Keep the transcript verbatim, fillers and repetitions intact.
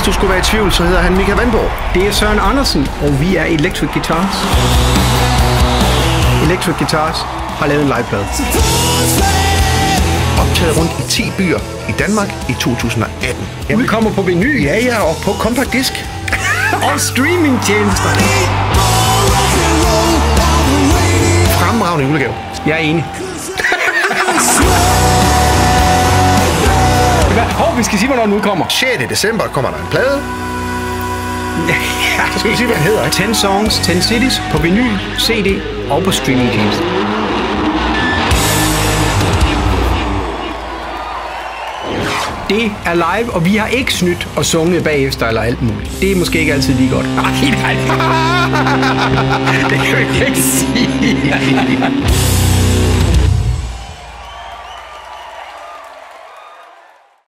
du skulle være i tvivl, så hedder han Michael Vandborg. Det er Søren Andersen, og vi er Electric Guitars. Electric Guitars har lavet en liveplade. Optaget rundt i ti byer i Danmark i to tusind og atten. Jamen, udkommer på vinyl. Ja, ja, og på compact disk. Og streamingtjenester. Fremragende julegave. Jeg er enig. Hov, vi skal sige, hvornår den udkommer. sjette december kommer der en plade. Ja, så skal vi sige, hvad den hedder, ikke? ti songs, ti cities på vinyl, C D og på streamingtjenester. Det er live, og vi har ikke snydt og sunget bagefter eller alt muligt. Det er måske ikke altid lige godt. Nej, nej. Det kan vi ikke sige.